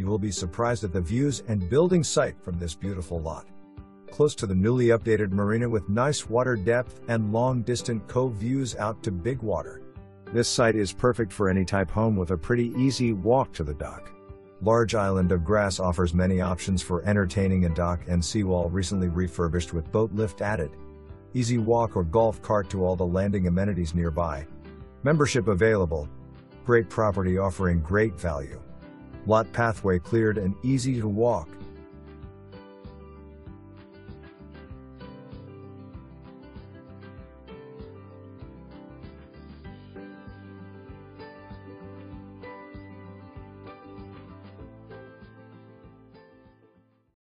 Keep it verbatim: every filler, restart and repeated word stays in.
You will be surprised at the views and building site from this beautiful lot. Close to the newly updated marina with nice water depth and long-distant cove views out to big water. This site is perfect for any type home with a pretty easy walk to the dock. Large island of grass offers many options for entertaining, a dock and seawall recently refurbished with boat lift added. Easy walk or golf cart to all the landing amenities nearby. Membership available. Great property offering great value. Lot pathway cleared and easy to walk.